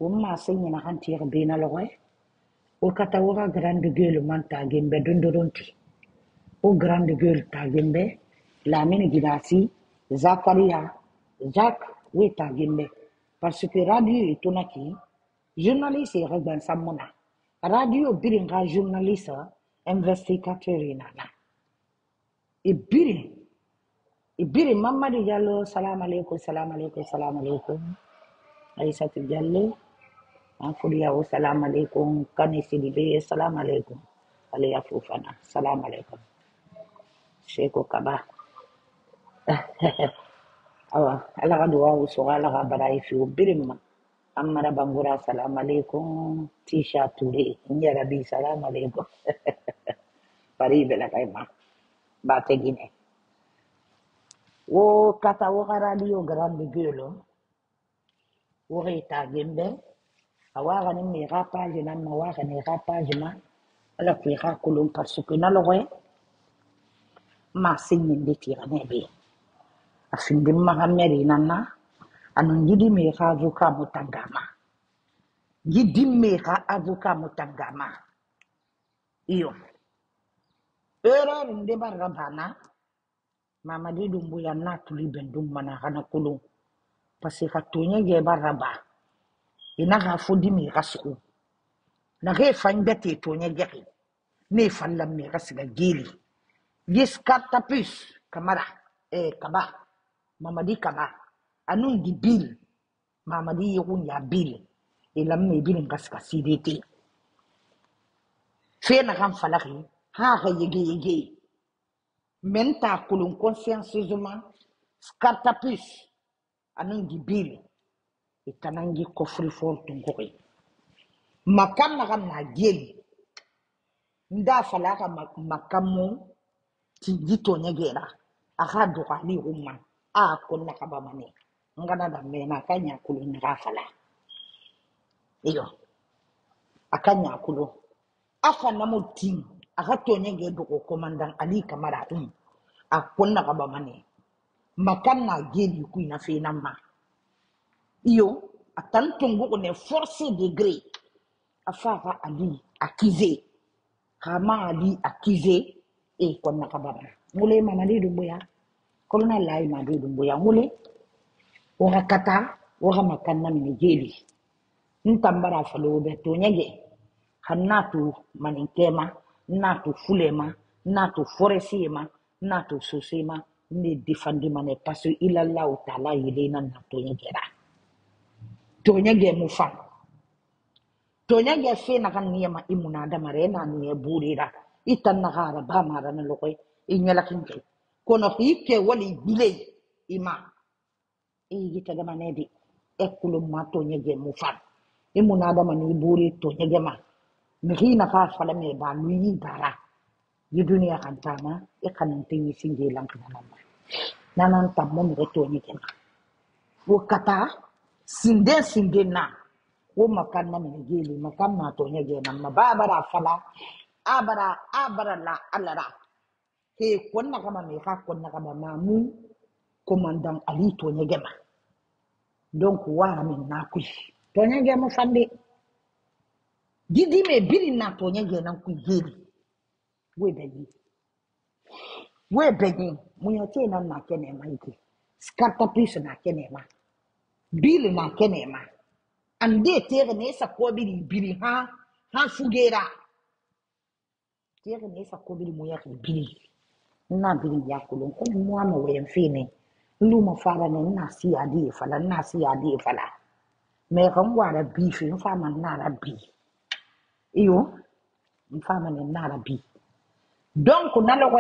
Uma singing a hantier bena loe. O Katawa grande gueule manta gembe dunduronti. O grande gueule ta gembe. La mine gidasi. Zakaria. Jacques, oui, ta gembe. Parce que radio est tonaki. Journaliste est regban samona. Radio biringa journaliste. Investigateur inana. Et birin Mamadi Diallo, salam alaikum, salam alaikum, salam alaikum. Aïssatou Diallo, Anfoudiao, salam alaikum. Kani Sidibe, salam alaikum. Alea Foufana, salam alaikum. Sheiko Kaba. Awa, ala dua usura ala barai fi birim. Amara Bangura, salam alaikum. Tisha Touré, Nyarabi, salam alaikum. Paribe la kaima. Bate Guinée. Wo kata wo radio grande gueule. Wore ta gembe awaga ni mi page na mawaga ni page na ala fi ha kulum parce que na lowe ma sinni de tira nebe afindi mahameri nana anu ngidi mi ha avocat mutangama ngidi mi ha avocat mutangama iyo era nde barabana mama di dumbu ya na tuli bendum mana kana kulum parce que tonya ge baraba ina ga fodi mi rasu na ge fan bete tonya ge ne fallam mi rasga gili yes katapus kamara kaba mamadi kaba anun di bil mamadi yun ya bil ilam me bil ngaska sideti fe na kan falaki ha yege menta kulun consciencieusement skatapus anun di bil itanangi kofri fortu ngoi makam na kan na geli nda falaka makamu ti gito nyegera aha doka ni umma a konna kabamane ngana da mena kanya kulu na fala iyo akanya kulu afa na mutin aha to nyege doko komandan ali kamara a konna kabamane makam na geli ku ina fe namma iyo atantungu ne force degré afa ali akize kama ali akize konna kababa mule mamadi dumbuya kolona lai madu dumbuya mule waka kata waka makanna mini jeli ntambara falobe to nyege hanatu maninkema natu fulema natu foresima natu susima ni defandi mane pasu ila Allah taala yelena na to nyegera to nyege mufan to nyege fe na kan niyama imuna da marena ni burira itan na gara ba mara na lokoy inyala kinke kono hike wali bile ima gita da manedi ekulu ma to nyege mufan imuna da mani buri to nyege ma mihina fa fala me ba nuyi bara yi duniya kantama kanin tinyi singe lankana mama nanan tammo mi to nyege ma wo kata sinde na wo makanna mi geli makanna to nyege na mababara fala abara la alara ke konna kama me ka konna kama mamu commandant ali to nyegema donc wara min na ku to nyegema fande didi me biri na to nyege na ku geli we begi munyote na kene ma ite skarta pisa na kene ma bili na kene ma ande tere ne sa ko biri ha fugera tere ne sa ko biri muya biri na biri ya kulun ko mu ama wayan fine luma fara ne na si adi fala me kan wara bi fi fa man na rabbi iyo fa man na rabbi donc na le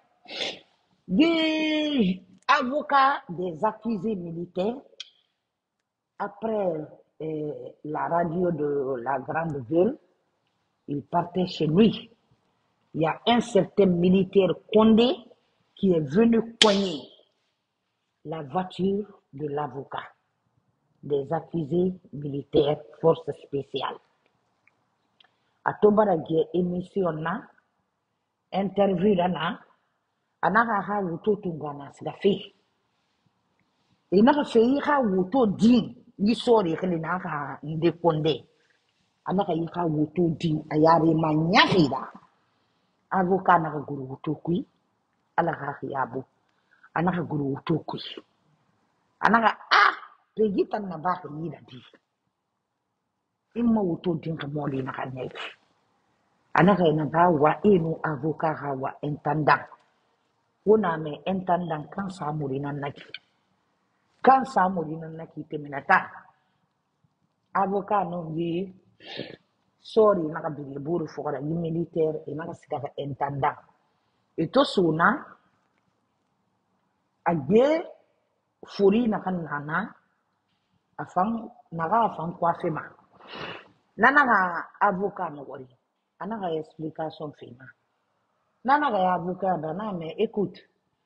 des avocats des accusés militaires après la radio de la Grande Ville il partait chez lui. Il y a un certain militaire Condé qui est venu cogner la voiture de l'avocat des accusés militaires forces spéciales. A tobara ge émission na interview na anaka ha wuto tungana sigafe. Inaka fe ha wuto din yi sori kali na ka nde konde anaka yi ka wuto di ayare ma nyahida avoka na ka guru wuto kui ala ka yabo anaka guru wuto kui anaka pegitan na ba ka yida di imma wuto din ka moli na ka ne anaka ina ba wa inu avoka ha wa entanda wona me entanda kan samuri nan naki teminata avoka no yi sori naka bigi buru fokora yi militaire e naka sika entanda ito suna agbe furi naka nana afan kwafe ma nana avoka no wori anaka explication fina nana ga avoka da na me écoute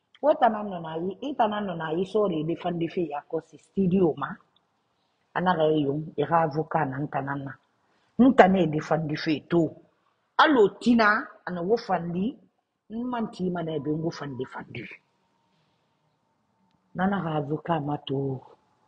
ita na yi sori de fandi fi yako si studio ma anaka yum e avoka na ntanana ntane de fandi fi to alo tina ana wo fandi manti mana be ngo fandi nana ga avoka mato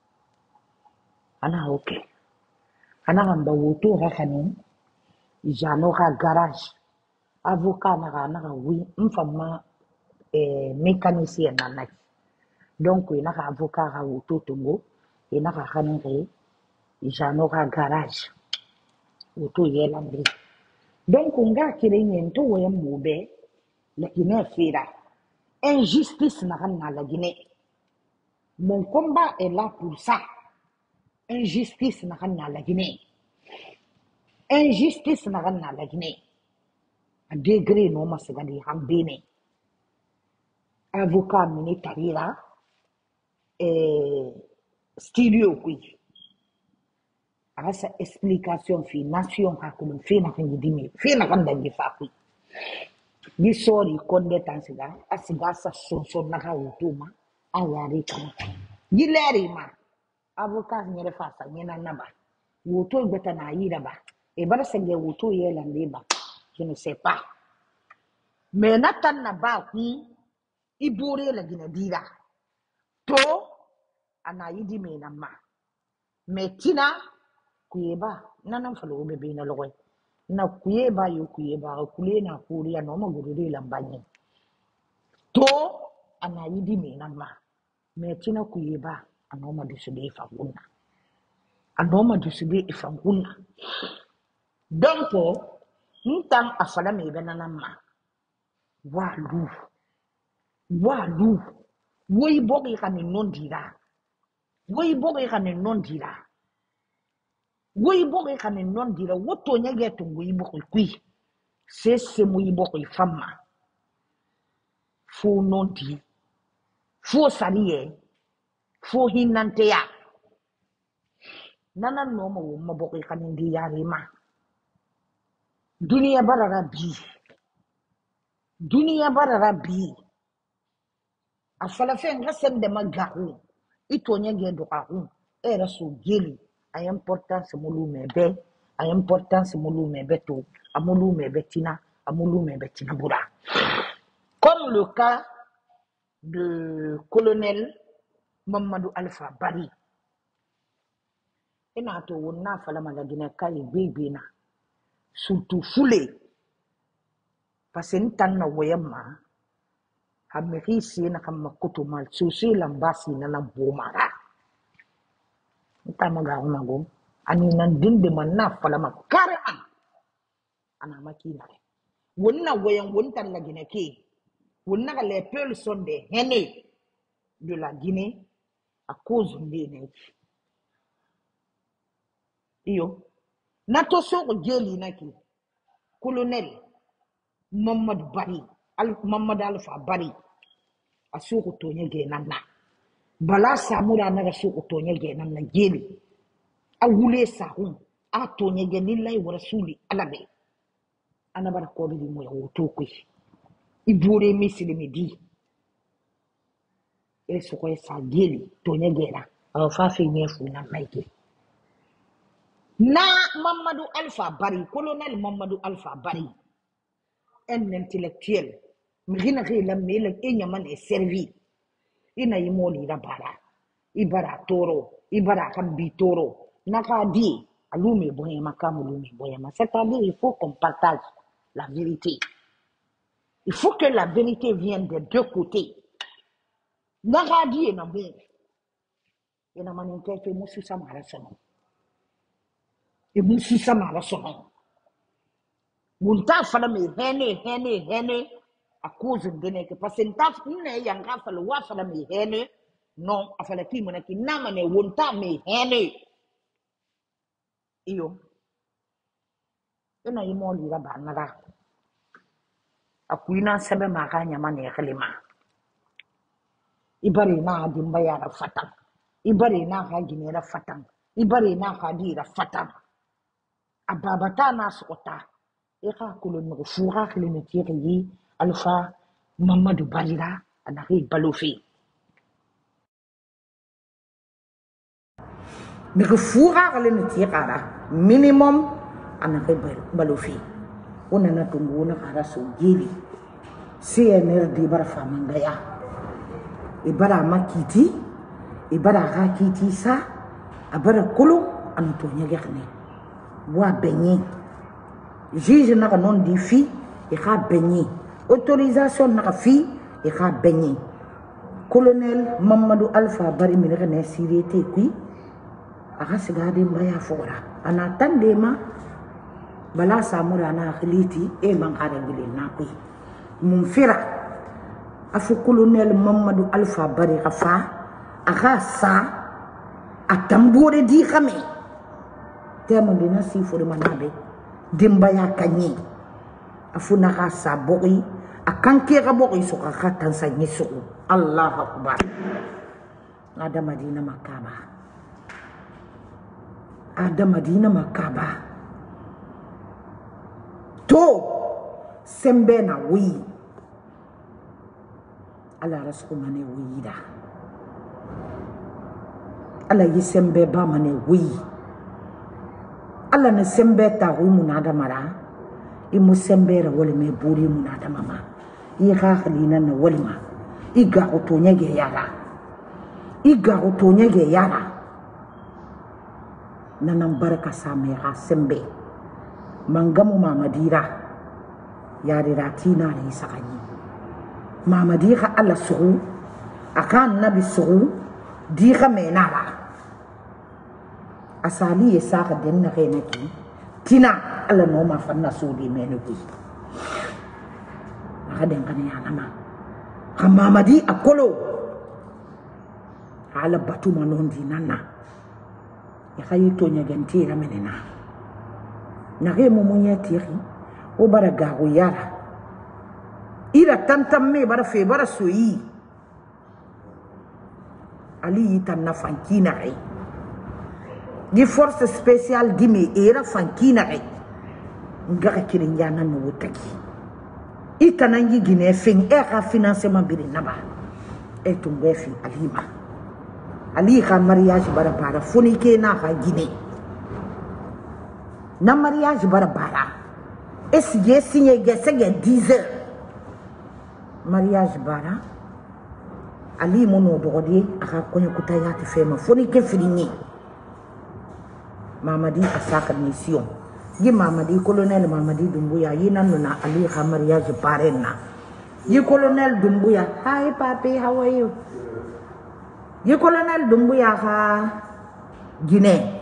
ana okay ana gamba woto ga kanu jano ga garage avocat na wi mfama mécanicien na donc ina ka avocat ga woto tongo ina ka kanu re jano ga garage woto yela mbi donc nga kire nyento wo yamube la Guinée fera injustice na la Guinée. Mon combat est là pour ça. Injustice na la Guinée. Injustice na la Guinée. A degré no masagadi hambene. Avocat mini tarira studio qui. Asa explication fi nation hakulu fi na kan yidimi fi na kan dangi fa qui. Ni sori konde tansiga asiga sa sonson na ka wutuma ayari kama. Yileri ma avocat nyere fasa nyena naba. Wuto beta na yira ba. E bara senge wuto yela ndeba. Je ne sais pas. Mais natan na ba ku ibore la gina dira. To ana yidi me na ma. Mais tina kuyeba nanan falo bebe na logoy. Na kuyeba yo kuyeba kule na kuriya no magurure lambanye. To ana yidi me na ma. Mais tina kuyeba anoma disude ifanguna. Anoma disude ifanguna. Donc ntang afala me benana ma. Walu woy bogi kane non dira woy bogi kane non dira woto nyage to woy bogi kui se moy bogi fama fo non di fo sariye fo hinante ya nana no mo bogi kane ndi yare ma duniya barara bi afala fe nga sende magahu ito nyage do kahu era so geli a importance mulu mebe to amulu mebe tina bura comme le cas de colonel Mamadou Alpha Bari ina to wonna fala magagina kai bebe na surtout foulé parce que ntan na woyama hamisi na kama kutu mal susi lambasi na bomara ntama ga unago ani nan dinde man na fala makare ana makina wonna woyan wontan la Guinée ke wonna ga les peuples sont des haineux de la Guinée à cause de iyo nato so jeli naki colonel Mamadou Alpha Bari asuko tonye ge nanna bala samura na suko tonye ge nanna jeli a wule sahun a tonye ge lillahi wa rasuli alabe anabara ko bi mo woto ko ibure misilimi di eso ko sa jeli tonye ge na a fa fe nyefu na maike na Mamadou Alpha Bari colonel Mamadou Alpha Bari un intellectuel mrina la mele enyaman est servi ina yimoli la bara ibara toro ibara kan bitoro naka di alume boyema kamulume boyema. C'est-à-dire il faut qu'on partage la vérité. Il faut que la vérité vienne des deux côtés. Naka di ena bon ena maninke ke musu samara sono e musu samara sono munta fala me hene à cause de que parce que ntaf ne yanga fala wa fala me hene non afala ki mona ki nama ne wonta me hene iyo ena yimo lira ba nara akuina sebe maka nyama ne khalima ibare na dimba ya ra fatan ibare na ha gine ra fatan ibare na ha di ra fatan ababata na sota eka kulo no fura khile ne tire yi alfa Mamadou Barira anari balofi mais que fura khile ne tire minimum anari balofi onana tungu na kara so geli CNR di bara famangaya ibara makiti ibara hakiti sa abara kulu antonya gekne wa benye juge na non di fi e ka benye autorisation na fi e ka benye colonel Mamadou Alpha Bari mi ne sirete kui aka sigade mbaya fora ana tandema bala samura na khiliti e man kada gile na kui mun fira afu colonel Mamadou Alpha Bari khafa aka sa atambore di khame temo dina si fo de manabe dimbaya kanyi afu na ka sa boyi akanke ga boyi so ka khatan sa nyisu Allah akbar ada Madina Makaba ada Madina Makaba to sembe na wi ala rasul mane wi da ala yi sembe ba mane wi ala ne sembe ta wi munada mara imu sembe ra wole me buri munada mama yi khalina na wolima iga otonyege yara nanam baraka same ha sembe mangamu mamadira yari ratina ni sakani mamadira alla suru akan nabi suru diga menara asali yesaka den na kenaki tina alla no ma fanna sudi menuki akaden kan ya nama mamadi akolo ala batu manondi nana ya khayito nyagenti ra menena nage mumunya tiri o bara gago yara ira tantam me bara fe bara soyi ali tanna fankina ai di force spéciale di me era fankina ai ngaka kirin yana no wutaki itanangi gine fin era financement biri naba e tumbe fi alima ali kha mariage bara bara funi ke na kha gine na mariage bara bara es je signé gesege 10 heures mariage bara ali mono dogodi aka konyo kutayati fema funi ke fini mamadi asaka mission yi mamadi colonel mamadi Dumbuya yina nuna ali kha mariage barena yi colonel Dumbuya hi papi how are you yi colonel Dumbuya kha Guinée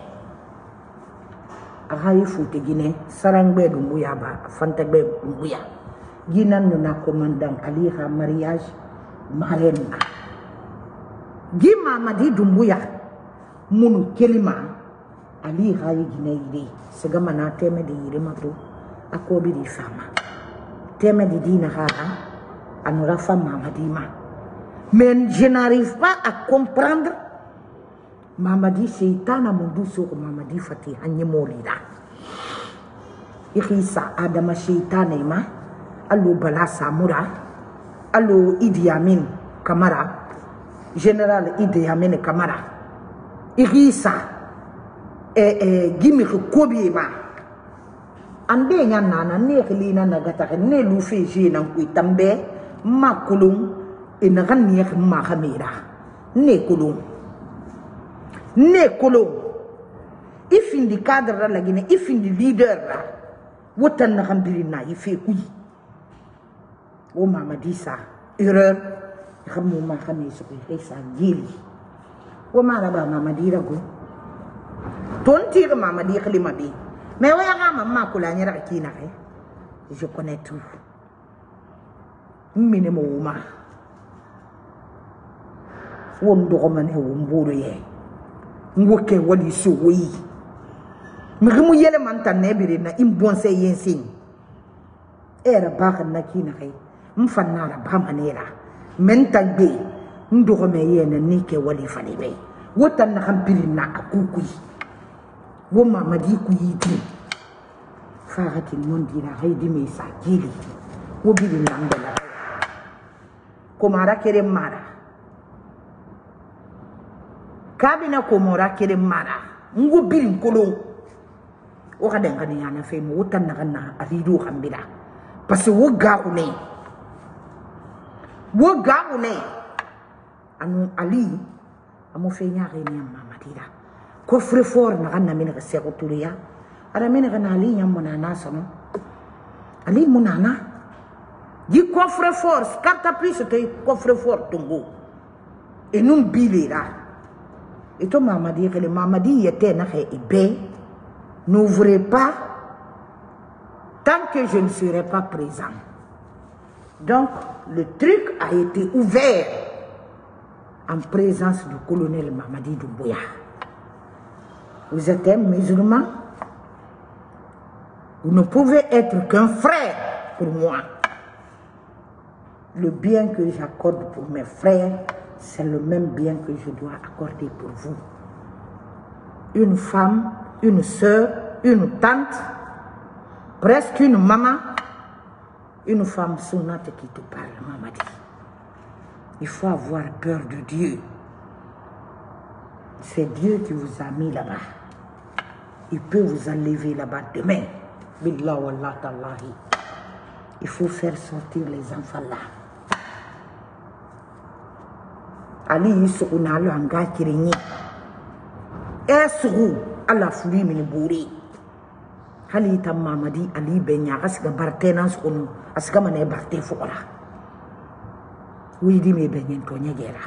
aka yi fute Guinée sarangbe Dumbuya ba fantagbe Dumbuya yina nuna commandant ali kha mariage barena yi mamadi Dumbuya munu kelima ali hayi Guinée ide segama na teme de yire mato akobi di fama teme di dina haha anura fama madima mais je n'arrive pas à comprendre mamadi seitana mundu so mamadi fati hanye molida ikhisa adama seitana ma allo bala samura allo Idi Amin Kamara général Idi Amin Kamara ikhisa gimi kobi ma ande nya nana ne khilina na gata ne lu fe je nan ku tambe makulum ina ganni ma khamira ne kulum ne kolo ifindi cadre la gine ifindi leader la wotan na khambiri na ife kuyi o mamadi sa erreur xamu ma xamé su ko sa jili o mara ba mamadi ra go ton tire mamadi khlima bi mais waya ga mamma kula nyara kina kay je connais tout mine mo ma won do ko mané wo mboro ye ngoke wali so wi mi gimu yele man tan ne biri na imbonse yensin era ba kan na kina kay mfanna la ba manera mental be ndo ko me yena ni ke wali fali be wotan na xam biri na akukui wo mamadi ku yiti faati non dina haydi me sa jili wo biri na ngala ko mara kere mara kabina ko mora kere mara ngo biri kolo o ka den kan yana fe mo wotan na kan na arido khambira parce que wo ga ko ne anu ali amo fe nyaare ni mamadira ko frère fort na kan na min ka se ko turiya ara min kan ali nyam monana sono ali monana di coffre fort carte plus que coffre fort tongo et non bilera et to mamadi que le mamadi était na khay ibe n'ouvrez pas tant que je ne serai pas présent. Donc le truc a été ouvert en présence du colonel Mamadi Doumbouya. Vous êtes un musulman, vous ne pouvez être qu'un frère pour moi. Le bien que j'accorde pour mes frères, c'est le même bien que je dois accorder pour vous. Une femme, une soeur, une tante, presque une maman, une femme sounate qui te parle, Mamadi. Il faut avoir peur de Dieu. C'est Dieu qui vous a mis là-bas. Il peut vous enlever là-bas demain. Billah wallah tallahi. Il faut faire sortir les enfants là. Ali yisukuna lo anga kirinyi. Esru ala fuli mini buri. Hali tam Mamadi Ali benya asga bartenance kono asga mane barte fola. Widi me benyen to nyegera.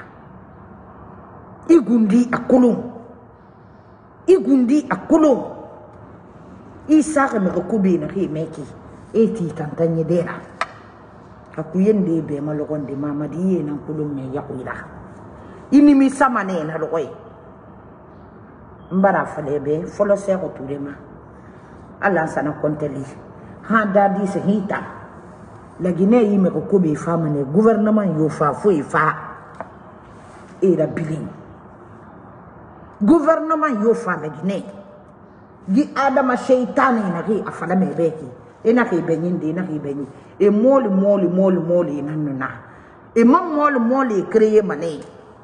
Igundi akulum. Igundi akulum. Isa me ko kubi na ki meki. Eti tantanye dera. Akuyende be malogonde Mamadi ye nan kulum me yakwira. Inimi samane na lokoy. Mbara falebe folo se ko turema. Allah sana konteli. Handa di se hita. La Guinée yi me ko kubi famane gouvernement yo fa fo ifa. Era bilin. Gouvernement yo fa la Guinée. Gi adama shaytan ina ki afala me beki. Ina ki benyinde ina ki benyi. E moli nanuna. E mam moli créé mané.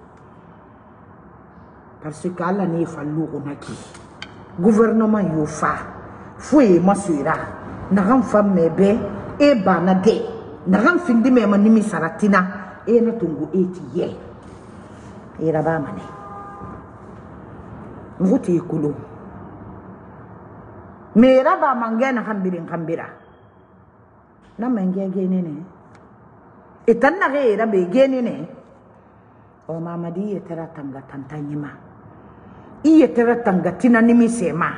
Parce que Allah n'est pas lourd naki. Gouvernement yo fa. Foué masuira. Nagam femme mebe. E banade. Nagam findi me manimi saratina. E na tungu eti ye. E raba mane. Nguti ikulu. Me raba mangena khambira. Na mange genene. E tanna ge rabe genene. O Mamadi etera tanga tantanyima. Iye tera tanga tina nimi sema.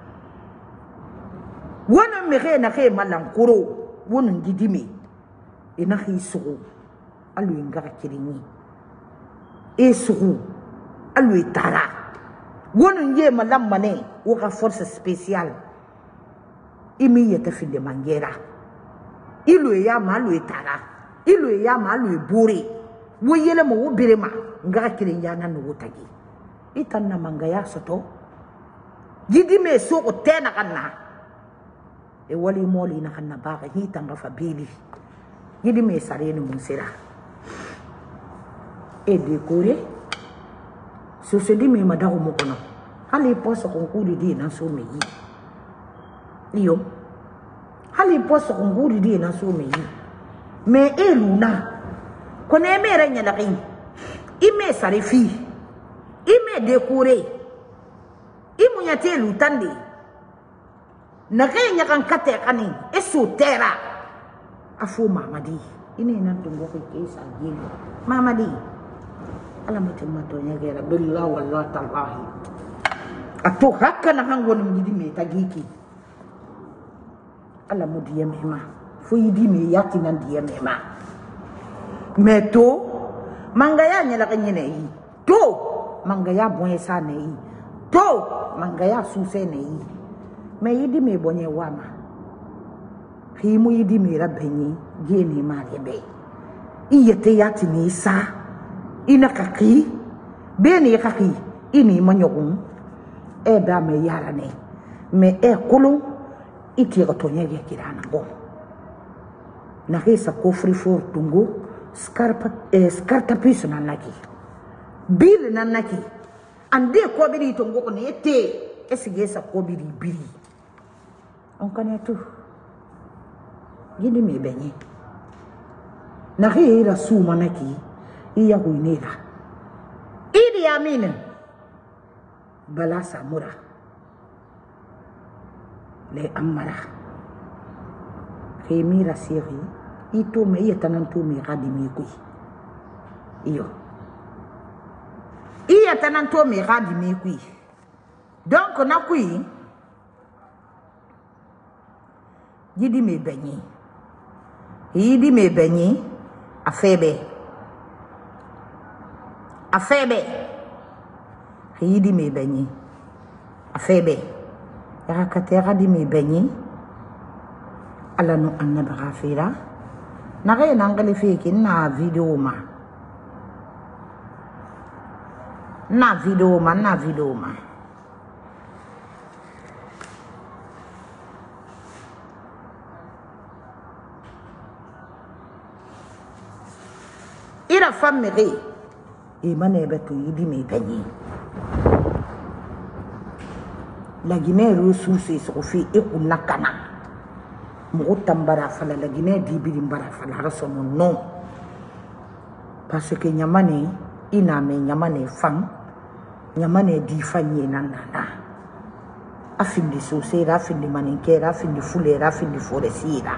Wana mege na ke malankuro. Wana ngidimi. Ina ki sugu. Alu ingara kiringi. E sugu. Alu itara. Wana nge malam mane. Waka force spéciale. Imi yete finde mangera. Ilu yama alu itara. Ilu yama alu buri. Wo yele mo wo birema. Ngara kiringi na no tagi. Itan na mangaya soto. Gidi me so ko tena kana. E wali moli na kana baka hitan ga fabili. Gidi me sare ni munsira. E décoré. So se di me madago mo kono. Hali poso konkuri di na so me yi. Iyo. Hali poso konkuri di na so me yi. Me eluna. Kone me renya la kin. Ime sare fi. Ime décoré. imu nya te lu tande na nya kan kate kani eso tera afu mamadi ini nan tungo ke kesa gelo mamadi ala matomato nya gera billahi wallahi tallahi ato hakka na hango ni mjidi me tagiki ala mudiye mema fo yidi me yati nan diye mema meto mangaya nya la kanyene yi to mangaya bonye sa ne yi to mangaya suse ne yi me yidi me bonye wama himu yidi me rabenyi geni marebe iyete yati ni sa ina kaki beni kaki ini manyogun e da me yara ne me e kulun iti ko tonye ge kirana bom na hisa kofri for tungu skarta piso na naki bil na naki ande ko biri tungu ko ne te esige sa ko biri on kane tu gidi me benye na hira suma naki iya huinera idi amina bala samura le amara khemira siri ito me yatanan to me gadimi kui iyo iya tanan to me gadimi kui donc na kui yidi me benyi yidi me benyi afebe yidi me benyi afebe ya katera di me benyi ala no annabi ghafira na ga yana ngali feki na video ma ira famere e mane betu yidi me benyi la Guinée ressources sofi e kunakana mo tambara fala la Guinée dibiri mbara fala rasono non parce que nyamane ina me nyamane fam nyamane di fanye nanana afindi sosera afindi maninkera afindi fulera afindi foresira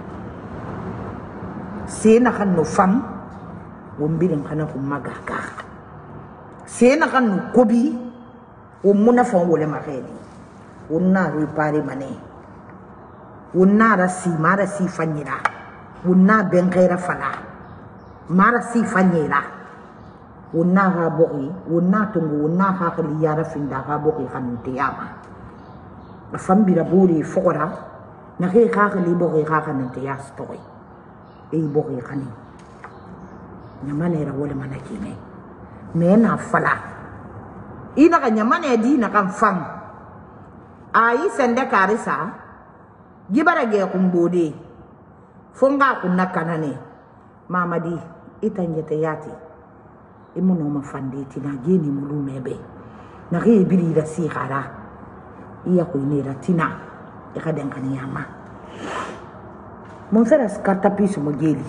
sena kanu fam wombirin kana kumagaka sena kanu kobi o munafon wole makedi wonna ripare mane wonna rasi mara si fanyira wonna benkaira fala mara si fanyira wonna ha boki wonna tungu wonna ha khali yara finda ha boki khanti yama afambira buri fokora na ke ha khali boki ha khanti yastoy e boki khani nyamane ra wole manakine mena fala ina ka nyamane di na kan fam ai sende karisa gibara ge kumbode fonga kunna kanane mamadi itangete yati imuno mafandi tina geni mulumebe na ge biri da si khara iya ko inera tina e kaden kan yama mon fera skarta piso mo geli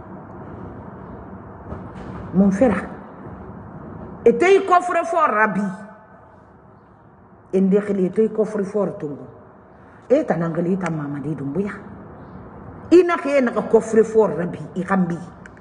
mon fera etei kofre for rabi ende khili etei kofre for tungu eta nangali ta mamadi dumbuya ina ke na kofre for rabi ikambi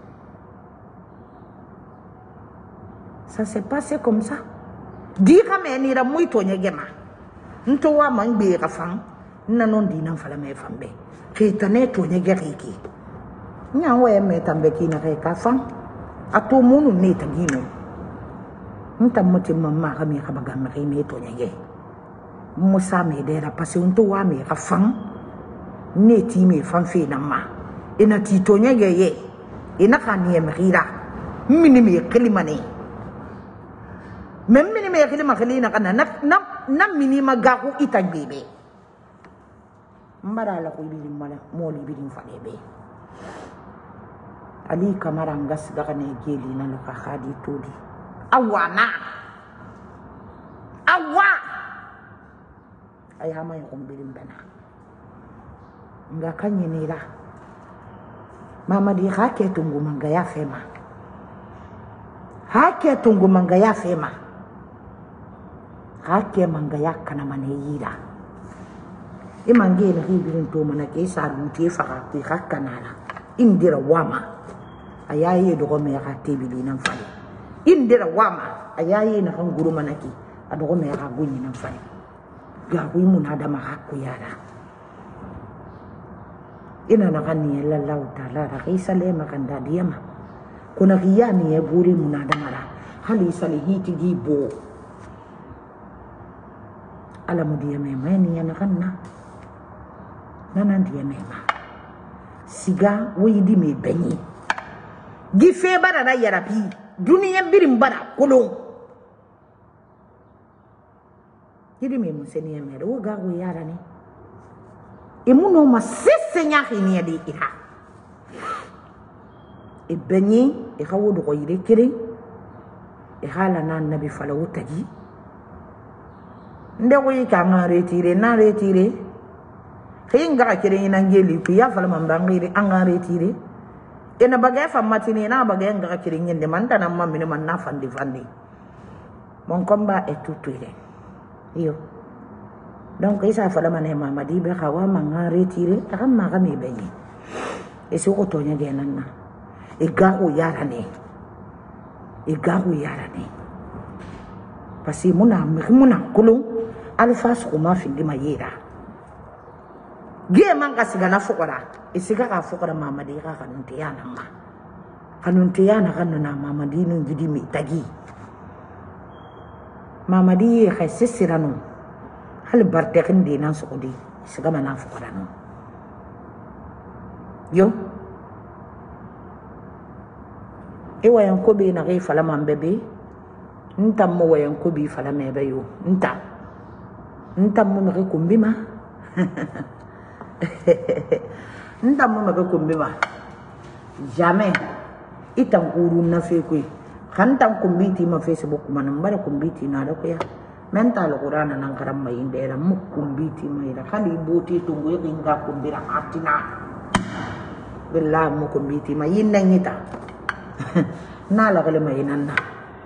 ça s'est passé comme ça di kame ni ra muito nyegema nto wa mangbe ka fam nanon di nan fala me fambe ke tane to nyegeki nyawe me tambe kina ka fam ato munu ne tagino nta moti mamma ka mi ka baga me me to nyege musa me dera parce nto wa me ka fam ne ti me fam fe na ma ina ti to nyege ye ina ka ni me gira mini me kelimane même mini me kelima kelina kana na mini magaku itagbebe mbara la ko bi mala mo li bi falebe ali kamara ngas daga ne geli na ka khadi todi awana awa ay hama ko bilim bana nga kanyinira mama di hake tungu manga ya fema hake tungu manga ya fema Hake mangaya kana maneyira. Imange na hibirin to mana ke sa luti faka ku hakkanala. Indira wama. Ayaye dogo me ka tebili nan fale. Indira wama. Ayaye na kan guru manaki. Adogo me ka gunyi nan fale. Ga ku munada makakku yara. Ina na kan ni lallahu ta'ala ra kaisa le makanda diyama. Kuna kiyani ya buri munada mara. Hali salihiti gibo. Alamu dia mema ni yana kanna nanan dia mema siga wayidi me benyi gife bara na yarapi duniya birim bara kolon yidi me museni emere wo ga wo yara ni emuno ma sesenya hini ya di iha e benyi e hawo do ko yire kire e hala nan nabi fala wutaji ndego yi ka nga retire na retire hinga kire ina ngeli ku ya fala mambangire anga retire ena bagay fa matini na bagay nga kire nyende man tan amma mine man na fandi mon combat est tout tuile yo donc isa fala mané mamadi be xawa manga retire ta ma ga me beyi e so ko tonya de nanna e ga o yara ne parce muna kulung alfas kuma findi mayira ge man ka sigana fukora isiga ka fukora mamadi ka kanuntiana ma kanuntiana kanuna mamadi no gidi mi tagi mamadi ka sisirano hal barte kindi nan sukudi isiga mana fukora no yo ewa yankobe na ge fala mambebe nta mo wayan kobi fala mebe yo nta mo me kumbima nta mo me kumbima jamais itan kuru na fe ko kan tan kumbiti ma Facebook man mbara kumbiti na da ko ya mental qur'ana nan karam mai indera mu kumbiti mai da kali boti tungu inga kumbira atina billah mu kumbiti mai nan ita na la gele mai nan na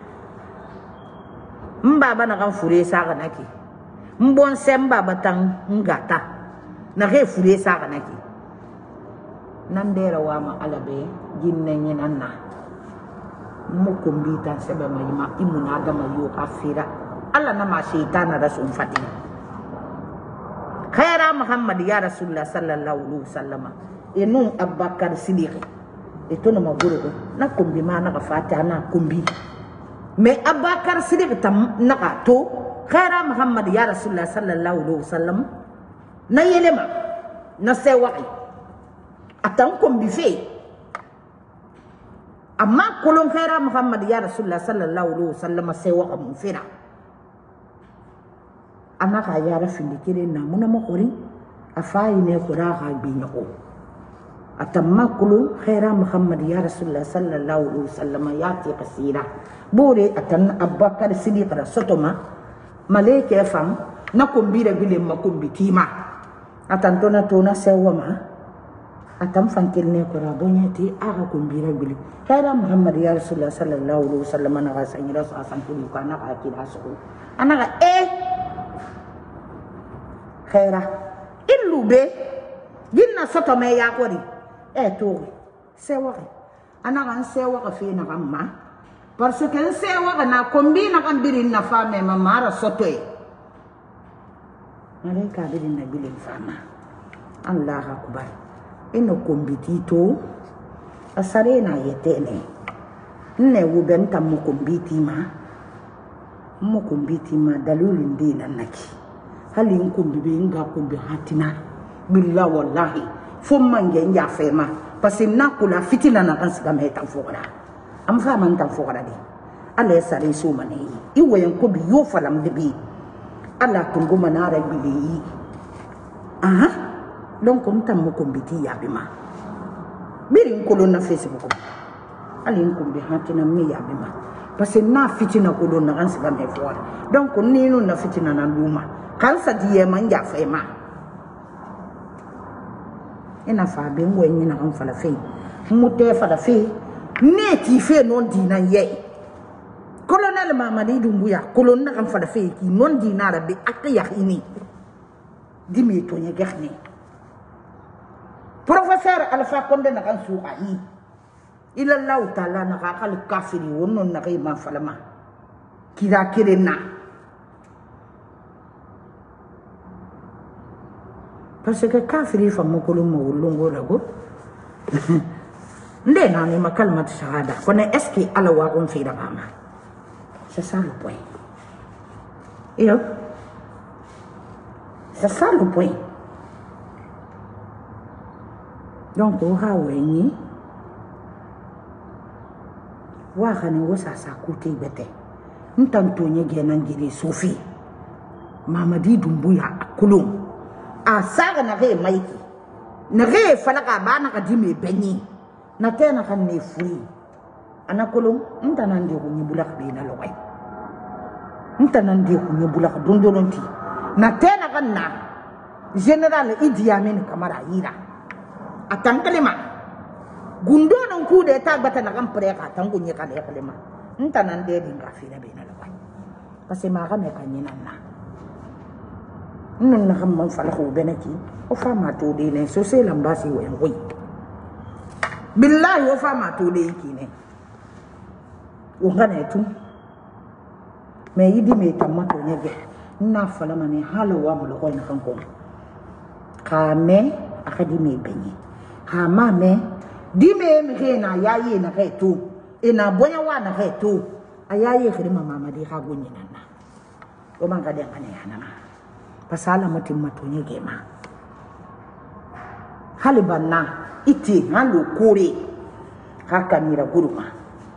mbaba na kan fure sa kanaki mbon semba batang ngata na ke fure sa kanaki nan dera wa ma alabe ginne nyinanna mu kumbita sebe ma yima imuna da ma yo afira alla na ma shaytana rasul fati khaira muhammad ya rasulullah sallallahu alaihi wasallam enu abakar sidiq itu no ma guru na kumbi ma na ka fata na kumbi mais abakar sidiq tam naka to khaira muhammad ya rasulullah sallallahu alaihi wasallam na yelema na sewai atan kombi fe amma kolon khaira muhammad ya rasulullah sallallahu alaihi wasallam sewa mun fira anaka ya rafindi kire na muna makori afai ne kura ha binyako atamma kulu khaira muhammad ya rasulullah sallallahu alaihi wasallam yati qasira bore atan abakar sidiq rasotoma malaike fam na kombira bile makombi tima atan tona sewa ma atam fankil ne ko rabonyati aga kombira bile khaira muhammad ya rasulullah sallallahu alaihi wasallam na gasanyira sa sankulu kana ka kila so anaga khaira illube ginna sotoma ya kori to sewa anaga sewa ka fe na kamma parce que sewa na kombi na kambirin na fame mamara sotoy malaika birin na bilin fama allah akbar ino kombitito asare na yetene ne wubenta mu kombiti ma dalulin dinan naki halin kombi be nga kombi hatina billahi wallahi fomma ngenja fema parce na kula fitina na kan siga meta fokara am fama ntan fokara di alla sare so mane i wayan kombi yo falam de bi alla tungu manara bili aha donc on tam mo kombiti yabima birin kolon na Facebook alin kombi hatina mi yabima parce na fitina kolon na kan siga me fokara donc ni no na fitina na luma kan sa diye man ja fema ina fa be ngwe ni na kan fala fe mute fala fe ne ti fe non dinan ye colonel Mamadi Dumbuya kolonna kan fala fe ki non dinara be akya ini dimi to nya gexni professeur Alpha Condé na kan su ayi ila Allah taala na ka kal kafiri wonnon na kay ma falama kira kirena parce que kafiri fa mo kolon mo longo rago ndena ni makalmat shahada kone est-ce que ala wa on fi da mama c'est ça le point et c'est ça le point donc o ha weni wa khani wo sa kuti bete ntanto nye gena ngiri sofi Mamadi Dumbuya kulum a saga na re maiki na re falaka bana ka dimi benyi na tena kan ne furi ana kulum ntana ndi ko nyibulak be na lokai ntana ndi ko nyibulak dondononti na tena kan na general Idi Amin Kamara ira atankalema gundo non ku de ta bata na kan preka tangu nyeka de kalema ntana ndi dinga fina be na lokai parce que ma ga me kanyina na non na xam fala ko beneki o fama to de ne so se lambasi wo en koy billahi o fama to de kine o ngane tu me yidi me tamato nyege na fala mane halo wa mo ko en kan ko ka me akadi me benyi ha ma me di me me na yayi na kai tu ina bonya wa na kai tu ayayi khirima Mamadi ka gonyi na o man ka de ane yana pasala mutim matonye gema halibanna iti halu kore hakanira guruma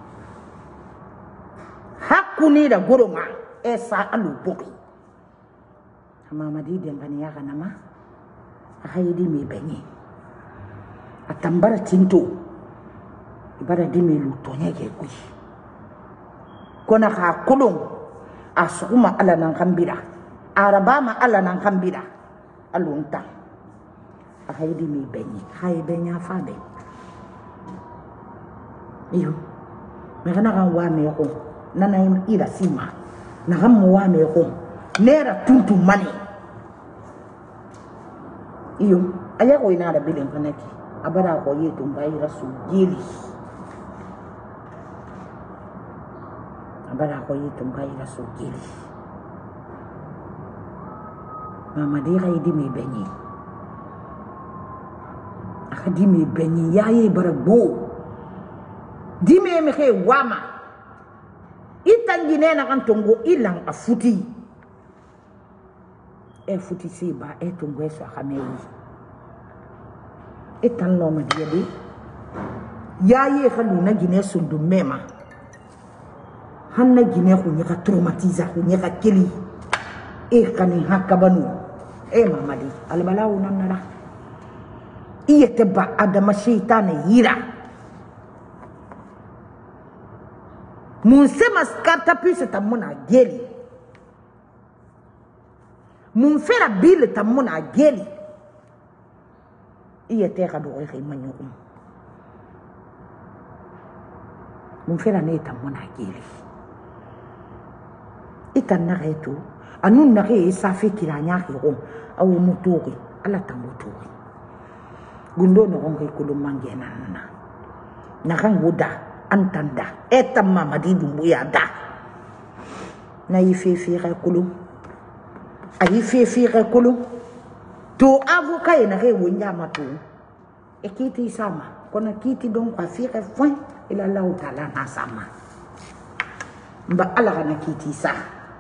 hakunira guruma esa alu boki Mamadi dengani ya kanama ahayidi mi benyi atambara tinto ibara dimi lu tonye ge kui kona ka kulung asukuma ala nan kambira arabama ala nan kambira alunta ahaydi mi benyi hay benya fabe iyo me kana kan wa me ko nana im ira sima na kan mo wa me ko nera tuntu mani iyo aya ko ina da bilin kanaki abara ko yi tumbai rasu gili abara ko yi tumbai rasu gili Mamadi khaydi mi benyi akhadi mi benyi yayi baragbo dime me khe wama itangine na kan tongo ilang afuti e futi siba e tongo eso khameyi etan no ma diade yayi khalu na gine sundu mema hanna gine ko nyaka traumatiser ko nyaka keli e kani hakabanu Mamadi albalau nanara iya teba adama syaitan hira mun sema skarta pise tamuna geli mun fera bil tamuna geli iya te kadu e manyo mun fera ne tamuna geli itan na retu anun na ke safi kiranya ko aw mutuki ala tambutuki gundo no ngi kulum mangena na kan wuda antanda etam Mamadi Dumbuya da na yifi re kulum ayi fi re kulum to avocat na ke wonya matu ekiti sama kona kiti don kwa fi re fon ila Allah taala na sama mba ala kana kiti sa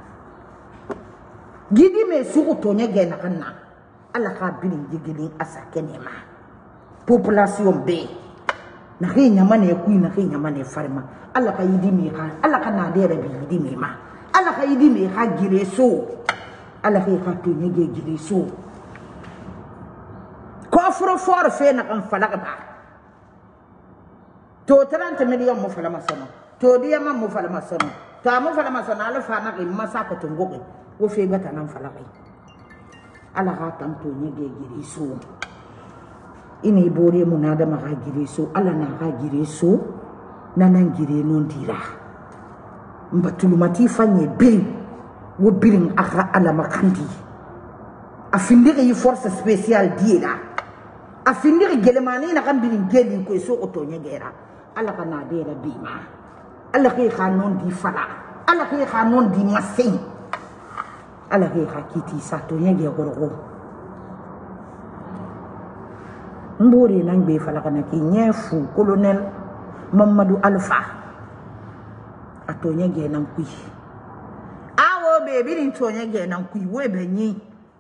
gidi me suku tonye gena kana ala ka bilin gigilin asa kenema population be na hinya mane ku na hinya mane farma ala ka yidi mi ha ala ka na dere bi yidi mi ma ala ka yidi mi ha gire so ala ka tonye gire so ko fro for fe na kan falaka ba to 30 million mo fala masono to diya ma mo fala masono to mo fala masono ala fa na ke masaka tungoke wo fe bata nan falaka ala ha tanto nyege gire so ini bore mu na da ma ha gire so ala na ha gire so nanan gire non dira mbatulumati fanye birin wo birin aka ala makandi afindire yi force spéciale diela afindire gelemani na kan birin geli ko so otonya gera ala kana dera bima ala ke khanon di fala ala ke khanon di masin ala ke hakiti satonya ge gorgo mbori nang be fala kana ki nyefu colonel Mamadou Alpha atonya ge nan kui awo be birin tonya ge nan kui we benyi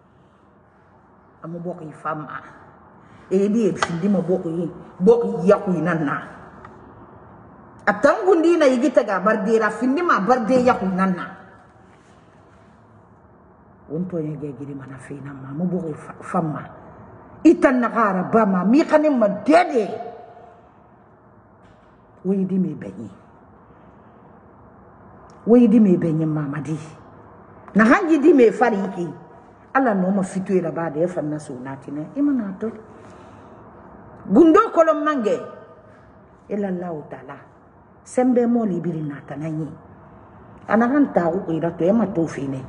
amu boki fama e di e findi mo boki yakui nanna atangundi na yigita ga bardera findi ma barde yakui nanna wonto yege giri mana fina ma mu boki fama itan nagara bama mi kanim ma dede waydi me benyi mamadi na hanji di me fariki ala no ma fitwe la ba de fanna sunati ne imanato gundo kolom mange ila Allah taala sembe mo libiri nata nanyi anahan tawu ira to ema to fine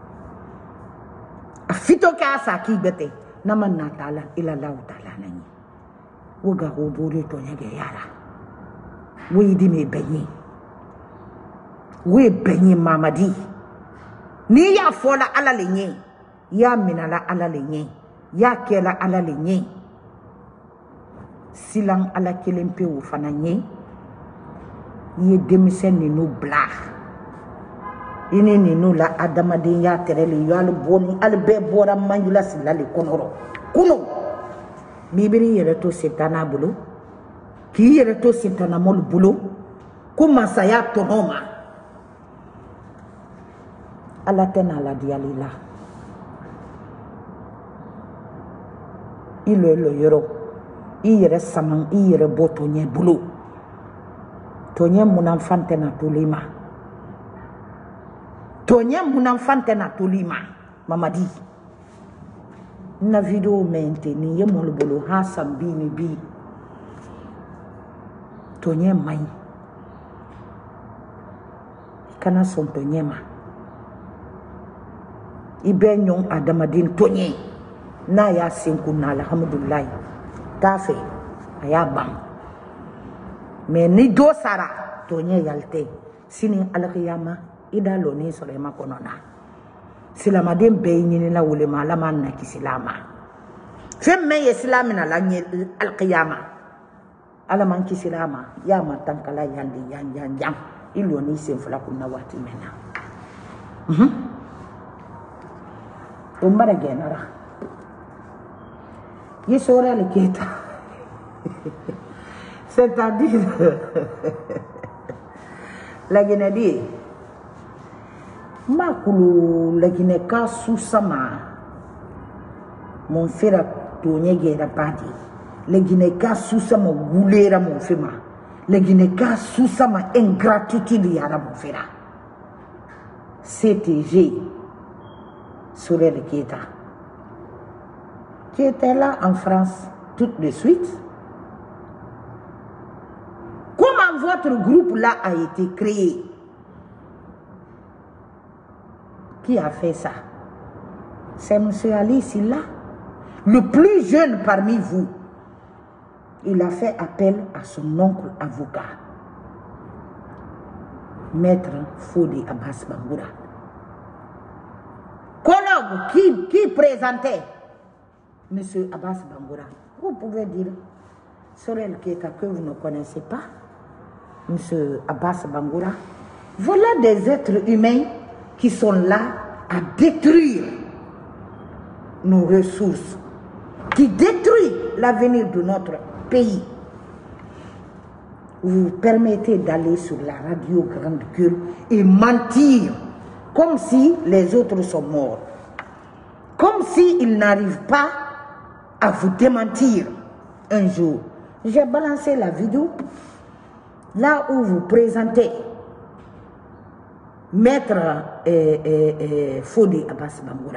afito ka sa ki bete naman natala ila Allah taala nanyi woga go bore to nyage yara we di me benyi we benyi mamadi ni ya fola ala lenye ya minala ala lenye ya kela ala lenye silang ala kelempe u fananye ye demisen ni no bla ini ni no la adama de ya terele yo al boni al be bora manjula silale konoro kuno bibiri yere to setana bulu ki yere to setana mol bulu kuma saya tonoma ala tena la dialila ilo yoro iyere saman iyere botonye bulu tonye munan fante na tulima mamadi na video mente ni ye mol bulu ha sambini bi tonye mai kana son tonye ma ibe nyon adamadin tonye na ya sinku na alhamdulillah tafe aya bam me ni do sara tonye yalte sini alqiyama ida loni sore makonona silama dem be nyini la wule malama na kisilama femme ye islamina la nyi alqiyama ala man kisilama ya matankala yandi yan iloni senfula kunna wati mena umbara genara ye sora le keta c'est-à-dire la Guinée makulu la Guinée ka susama mon frère tonye gera pati la Guinée ka susama gulera mon fema la Guinée ka susama ingratitude ya mon frère CTG sur le Kéta qui était là en France tout de suite. Comment votre groupe là a été créé? Qui a fait ça? C'est M. Ali Silla, le plus jeune parmi vous. Il a fait appel à son oncle avocat, Maître Fodi Abbas Bangoura. Colloque qui présentait M. Abbas Bangoura. Vous pouvez dire, Sorel Keita, que vous ne connaissez pas, M. Abbas Bangoura. Voilà des êtres humains qui sont là à détruire nos ressources, qui détruisent l'avenir de notre pays. Vous permettez d'aller sur la radio grande gueule et mentir comme si les autres sont morts, comme s'ils n'arrivent pas à vous démentir un jour. J'ai balancé la vidéo là où vous présentez Maître Fodi Abbas Bangoura.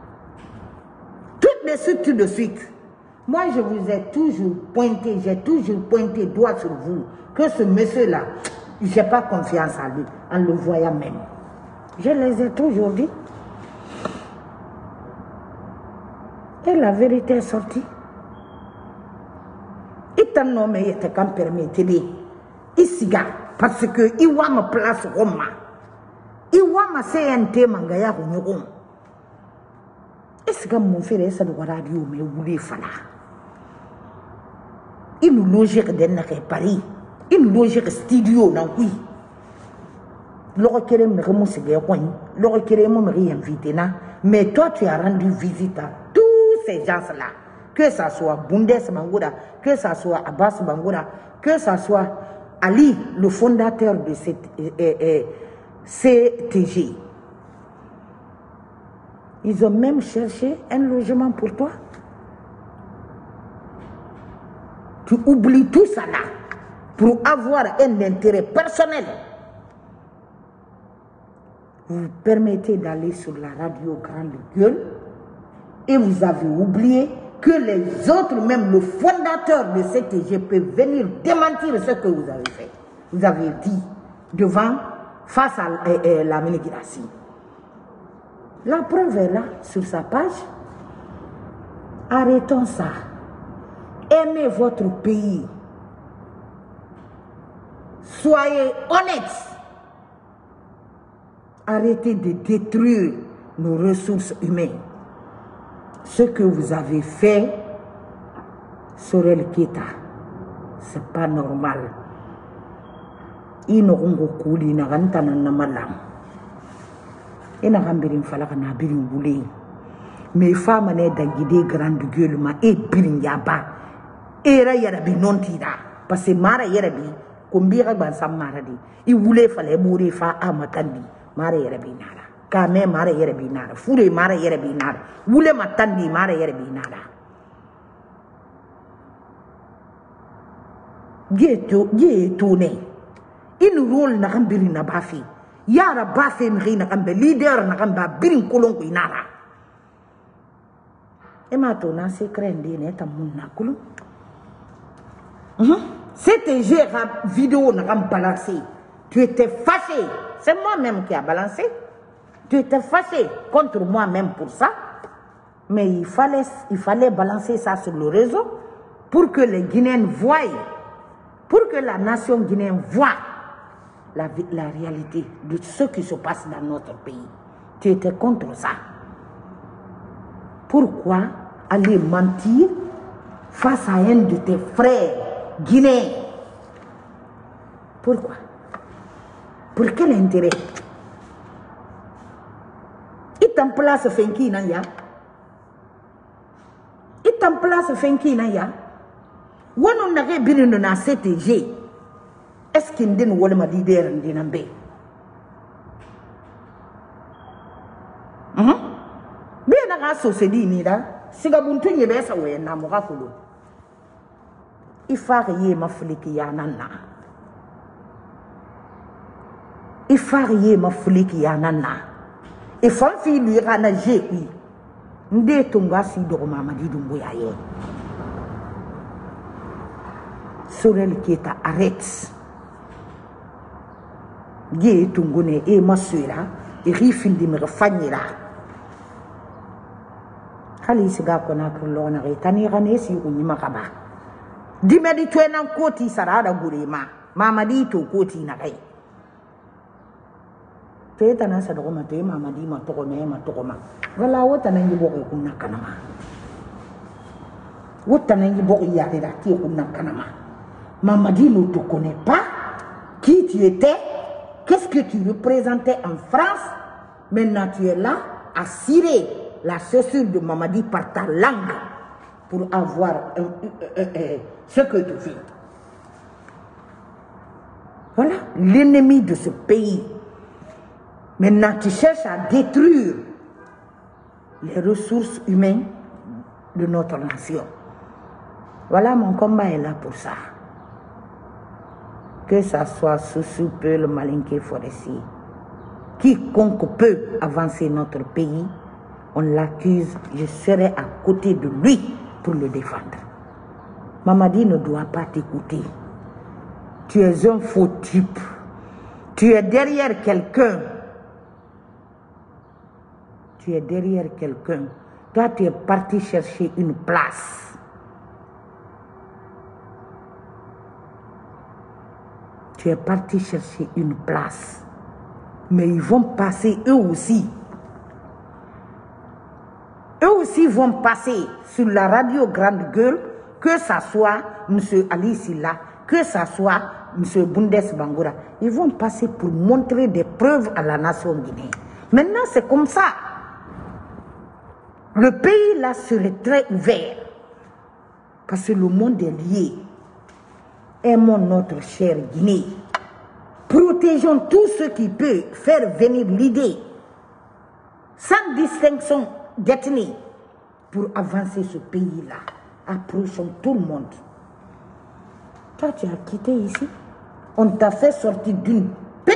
Tout de suite. Moi, je vous ai toujours pointé, j'ai toujours pointé doigt sur vous, que ce monsieur-là, Je n'ai pas confiance en lui, en le voyant même. Je les ai toujours dit. Et la vérité est sortie. Il t'a nommé, il était quand permis de dire. Il s'y garde parce que il voit ma place Roma. Il voit ma CNT mangaya Ronyogon. Est-ce que mon frère ça doit radio mais voulait faire là? Il nous logeait dans Paris. Il nous logeait studio dans oui. L'autre me remonte l'autre me invité là. Mais toi tu as rendu visite à tous ces gens-là. Que ça soit Bundes Bangoura, que ça soit Abbas Bangoura, que ça soit Ali, le fondateur de cette CTG. Ils ont même cherché un logement pour toi. Tu oublies tout ça là pour avoir un intérêt personnel. Vous vous permettez d'aller sur la radio Grande Gueule et vous avez oublié que les autres, même le fondateur de CTG, peut venir démentir ce que vous avez fait. Vous avez dit devant, face à la migration. La preuve est là, sur sa page. Arrêtons ça. Aimez votre pays. Soyez honnêtes. Arrêtez de détruire nos ressources humaines. Ce que vous avez fait, Sorel Keita, c'est pas normal. Inorongo kuli na gantana na malam. Ina gambirin falaka na birin boulé. Mais femme n'est d'agide grande gueule ma et birin yaba. Era yarabi non tida. Parce que mara yarabi, kumbira ban sam maradi. I voulait fallait mourir fa amatandi. Mara yarabi nara. Kame mara yarabi nara. Fure mara yarabi nara. Wule matandi mara yarabi nara. Ye tourné. Il rôle na gambiri na bafi. Yara bafi mri na gambe leader na gamba birin kolongo inara. Ema to na secret ndine ta munna kulu. C'était la vidéo n'a pas balancé. Tu étais fâché. C'est moi-même qui a balancé. Tu étais fâché contre moi-même pour ça. Mais il fallait balancer ça sur le réseau pour que les Guinéens voient, pour que la nation guinéenne voit la réalité de ce qui se passe dans notre pays. Tu étais contre ça. Pourquoi aller mentir face à un de tes frères guinéens? Pourquoi? Pour quel intérêt? Il t'en place Fenki Naya. Il t'en place Fenki Naya. Où on a bien dans CTG. Est-ce qu'il dit nous le leader d'Inambe? Bien à la société ni là. Si vous avez un peu de temps, vous avez un il faut rien ma fliki ya nana. Il faut rien ma fliki ya nana. Il faut fi lui rana jeui. Nde tunga si do mamadi dumbu ya ye. Sorel Keita arrête. Ye tungune e masura e rifil di me refanyira. Khali siga kona krlona re tani rane si unyima kaba. Dimedi tu en koti sarada gurema. Mamadi to koti na kai. Teta na sadoko mate mamadi ma tokome ma tokoma. Wala wota na ngi boko kunna kanama. Wota na ngi boko yare da ti kunna kanama. Mamadi ne te connaît pas qui tu étais, qu'est-ce que tu représentais en France. Maintenant tu es là à cirer la chaussure de Mamadi par ta langue pour avoir ce que tu fais. Voilà l'ennemi de ce pays. Maintenant, tu cherches à détruire les ressources humaines de notre nation. Voilà, mon combat est là pour ça. Que ça soit Soussou, peu le Malinké forestier. Quiconque peut avancer notre pays, on l'accuse, je serai à côté de lui pour le défendre. Mamadi ne doit pas t'écouter. Tu es un faux type. Tu es derrière quelqu'un. Tu es derrière quelqu'un. Toi, tu es parti chercher une place. Tu es parti chercher une place. Mais ils vont passer eux aussi. Eux aussi vont passer sur la radio Grande Gueule, que ça soit M. Ali Silla, que ça soit M. Bundes Bangoura. Ils vont passer pour montrer des preuves à la nation guinéenne. Maintenant, c'est comme ça. Le pays là serait très ouvert. Parce que le monde est lié. Aimons notre chère Guinée. Protégeons tous ceux qui peuvent faire venir l'idée, sans distinction d'ethnie, pour avancer ce pays-là. Approchons tout le monde. Toi, tu as quitté ici. On t'a fait sortir d'un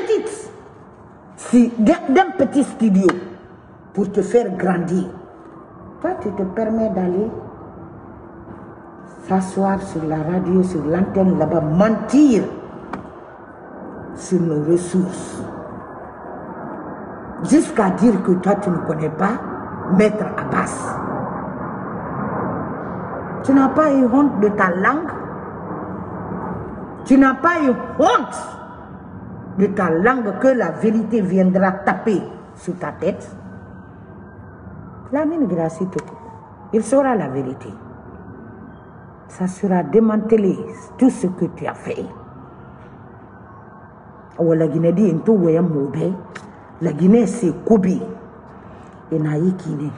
petit studio pour te faire grandir. Toi, tu te permets d'aller s'asseoir sur la radio, sur l'antenne là-bas, mentir sur nos ressources. Jusqu'à dire que toi, tu ne connais pas Maître Abbas. Tu n'as pas eu honte de ta langue. Tu n'as pas eu honte de ta langue que la vérité viendra taper sur ta tête. La mine grâce, il saura la vérité. Ça sera démantelé, tout ce que tu as fait. La Guinée dit en tout voyant mauvais. La Guinée c'est Kobi. Et naï Guinée.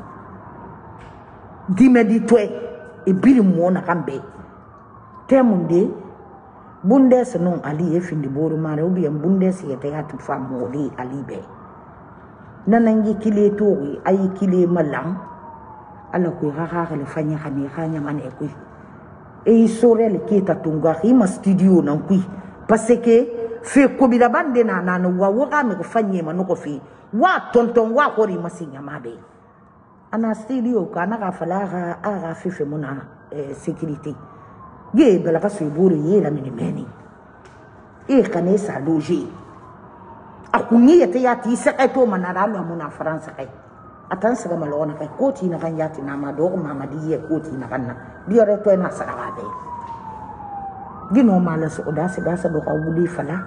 Dis-moi dis-toi. Et biri mona kambe. Temunde. Bundes non Ali e findi boru mare. Ou bien Bundes yete yatu fa mori Ali be. Nanangi kile tori. Ayi kile malang. Alors que rara le fanya khanya mane kui. Et il saurait le qui est à Tunga. Il m'a studio non kui. Parce que fait Kobi la bande na wa waka me fanye manoko fi. Wa tonton wa hori masinya mabe. Ana studio kana ka fala aga fife mona sécurité. Ye bela ka suiburi ye la minimeni. E kane sa loger. Akunyi yete yati seketo manara lo mona France kai. Atan sega malona kai koti na kan yati na mado mamadi ye koti na kanna. Biore to na sarabe. Di normal so da sega sa do ka wuli fala.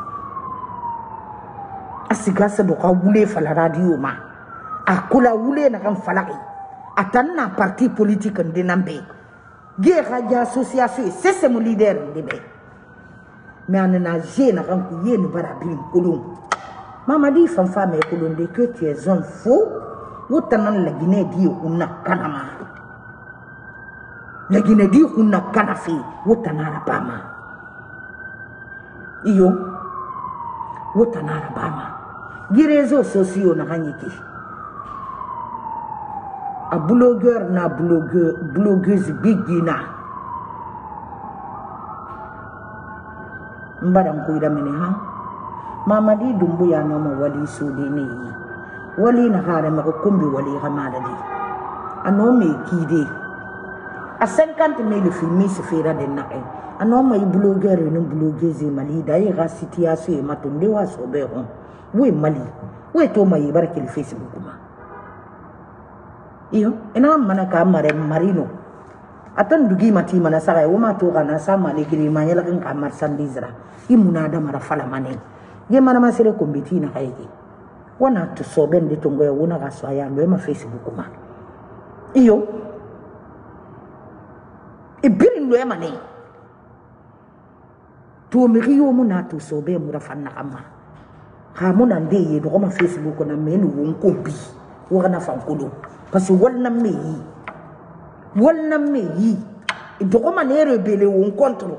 Asiga sa do ka wuli fala radio ma. Akula wule na kan falaki. Atan na parti politique ndenambe. Guerre de association, c'est mon leader de bé. Mais on a gêné na kan ku yenu barabim kulum. Mama dit femme et kulum de que tu es un faux. Wotanan la Guinée dit una kanama. La Guinée dit una kanafi. Wotanara bama. Iyo. Wotanara bama. Gi réseaux sociaux na kanyiki. A blogueur na blogueuse bigina. Mbadam ko idamene ha. Mamadi Dumbuya no mo wali sudini. Wali na hare ma ko kumbi wali hamada di. Ano me kide. A 50,000 filmi se fera de na e. Ano ma blogueur no blogueuse mali da e ga situation e matunde wa so be hon. We mali. We to ma yibarake Facebook ma. Iyo, ena mana ka mare marino. Atan dugi mati mana saka o ma to kana sama le giri ma yela kan ka marsandisra. Imuna da mara fala mane. Ge mana masere kombiti na kaiki. Wana to soben de tongo ya wona ga so ya lo ma Facebook ma. Iyo. E birin lo ma ne. To mi riyo muna to sobe mu ra fanna kama. Ha muna ndeye do ma Facebook na menu won kombi. Wa na fankolo. Parce que wonna meyi idoko manere bele won contre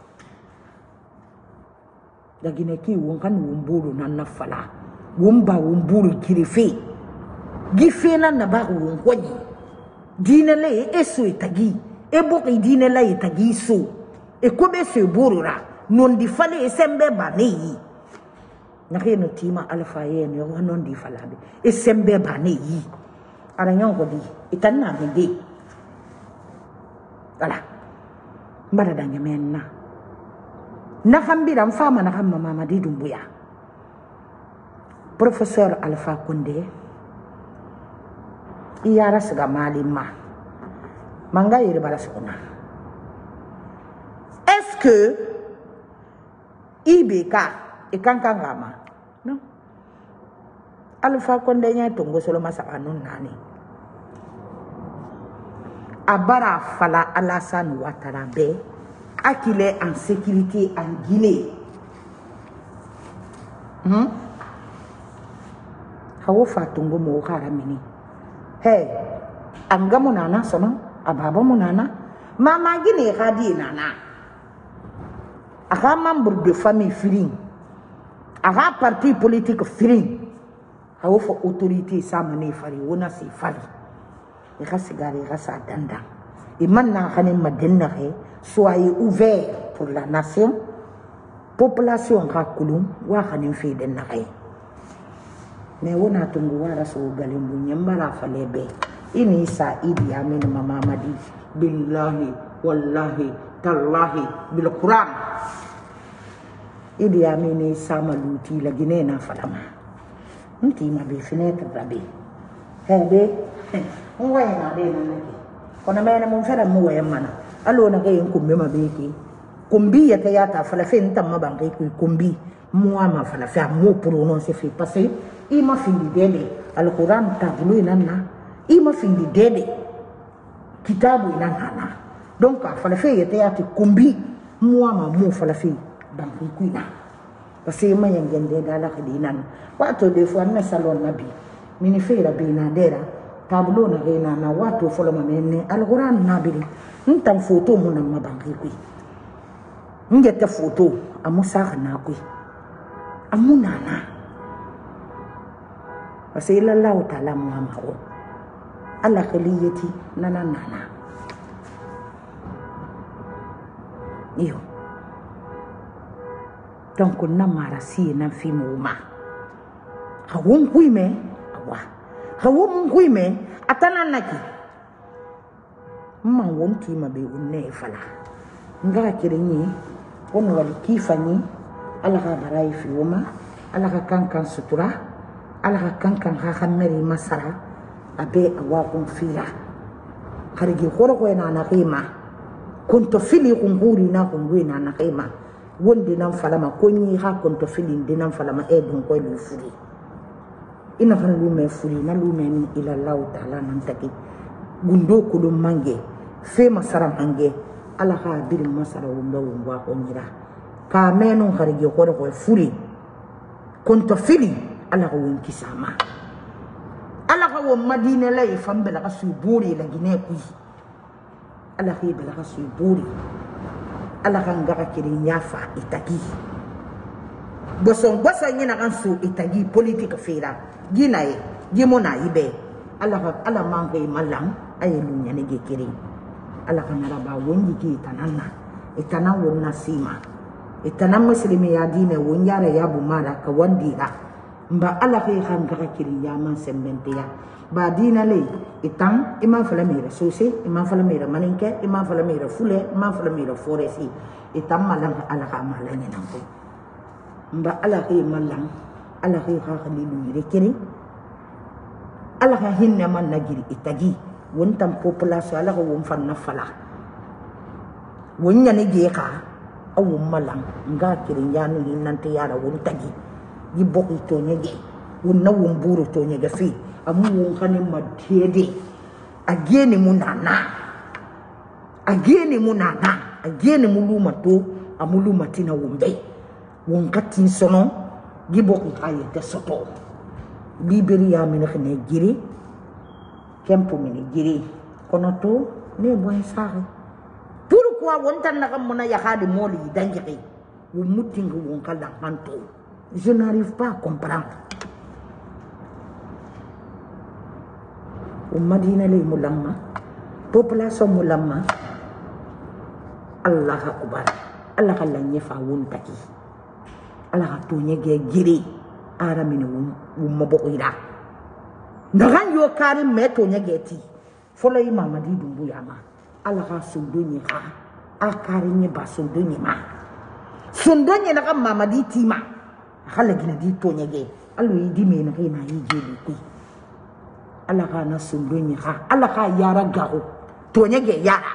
la Guinée ki won kan won bolo nan na fala won ba won bolo girefe gife na ba won kwani dine le eso itagi e boki dine la itagi so e ko be se borora non di fale e sembe ba neyi na reno tima alpha yen yo non di falabe e sembe ba neyi Aranyon ko di itan na hindi. Wala. Mbara da nyamen na. Nakambira mfama na kama Mamadi Dumbuya. Professeur Alpha Condé iyara siga malima manga yiri bala sona. Est-ce que ibeka ikankangama non Alpha Condé nya tongo solo masaka non nani abara fala Alassane Ouattara be qu'il est en sécurité en Guinée. Hawo fatungo mo haramini. Hey, angamu nana sono, ababa mu nana, mama Guinée radi nana. Aga membre de famille filing. Aga parti politique filing. Hawo fa autorité sa mané fari wona si fari. Ira sigari ira sa danda. Et maintenant hanim madenare, soyez ouverts pour la nation. Population rakulum wa hanim fi denare. Mais on a tout le so galimbu nyambara falebe ini sa Idi Amin mama madi billahi wallahi tallahi bil Quran Idi Amin sa maluti la Guinée na falama nti ma be fenêtre rabe hebe on wa na de na ke kona mena mon fera mo wa mana allo na ke kumbe ma be ki kumbi ya ta fala fe ntamma bangai ku kumbi moi ma fala fe mo prononcer fait passer il m'a fini d'aider. Le Coran tabou inana. Il m'a fini d'aider. Kitabu inana. Donc, il fallait faire des combi. Moi, il fallait faire des kuina. Parce que il m'a yengende dans la redinane. Wato des fois, mais salon nabi. Mini fait la binadera. Tableau na renana. Wato follow ma mene. Le Coran nabili. N'tam photo mon amma bangi kui. N'gete photo. Amusa na kui. Amunana. Parce que Allah ta'ala muhamaro Allah khaliyati nana iyo donc namara si na fi mouma hawon kuime awa hawon kuime atana naki man wonti mabe unne fala ngara kirenyi on wali kifani Allah ka barai fi woma Allah ka kankan sutura Allah kankan meri masara abe awakun fila harigi khoro ko na nakima kunto fili kunguri na kunguri na nakima wondi nan falama konyi ha kunto fili ndinan falama e dun ko lu furi ina kan lu me furi na lu me ni ila Allah ta'ala nan taki gundo kulum mange fe masara mange Allah ha bir masara wumba wumba ko nyira ka menu harigi khoro ko furi kunto fili Allah ko wonki sama Allah ko Madina lay fambe la kasu buri la Guinée kui Allah ko be la kasu buri Allah kan ngaka kiri nyafa itagi boson nyina kan su itagi politique fera Guinée gimona ibe Allah mangay malam ay lu nyane ge kiri Allah kan raba wonji ki tanana itana wonna sima itana muslimi ya dine wonyara ya bumara ka wandira mba ala fe xam ga kiri yaman sembentia ba dina le itang imam fala mira sose imam fala mira maninke imam fala mira fule imam fala mira foresi itam malam ala ka malani nanko mba ala fe malam ala fe ha khalilu yire kiri ala ka hinna man nagiri itagi wontam population ala ko won fan nafala wonya ne je ka awu malam nga kiri yanu hinante yara won tagi di bok ito nyege wonna womburu to nyege fi amu won kanin madede agene munana agene muluma to amuluma tina wombe won katin sono di bok itaye te soto liberia min khne giri kempo min giri kono to ne boy saare pourquoi won tan na kam mona yakhade moli danjiki wo mutingo won kala hanto. Je n'arrive pas à comprendre. Au Madina les mulama, population mulama, Allah akbar, Allah Allah nyefa wuntaki, Allah tonye giri, aramine wumaboira. Naran yo karim metonye geti, fola imama di dumbuyama, Allah sundunye ha, akarinye ba sundunye ma, sundunye nakam mama di tima. Khala gina di to nyege allo idi men rena yijeli ku ala kana sundoni ha ala ka yara gaho to nyege yara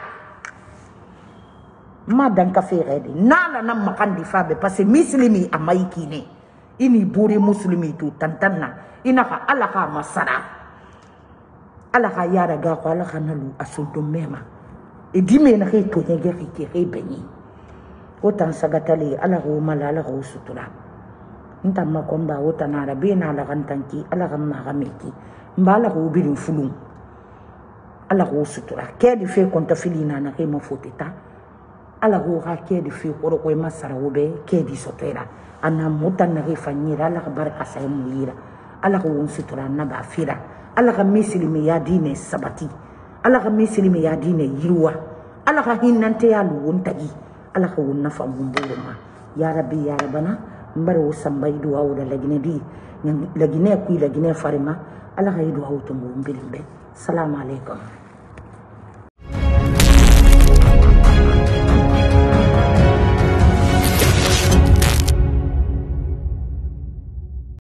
ma dan ka fere de nala na makandi fabe parce que muslimi amaiki ne ini buri muslimi tu tantanna ina ka ala ka masara ala ka yara gaho ala kana lu asundo mema idi men re to nyege ki re beni otan sagatali ala ko malala ko sutura nta makomba otana rabina ala kantanki ala kamma kameki mbala ko birin fulun ala ko sutura kedi fe konta filina na ke mafoteta ala ko ha kedi fe ko ko masara obe kedi sotera ana mutan na ke fanyira ala baraka sai muira ala ko sutura na ba fira ala ka mislimi ya dine sabati ala ka mislimi ya dine yirwa ala ka hinnante ya luwuntagi ala ka wonna fambumbulu ma ya rabbi ya rabbana mbaro sambai duwa da lagine di lagine ku lagine farima ala ka yidu hawto mo mbilimbe assalamu alaikum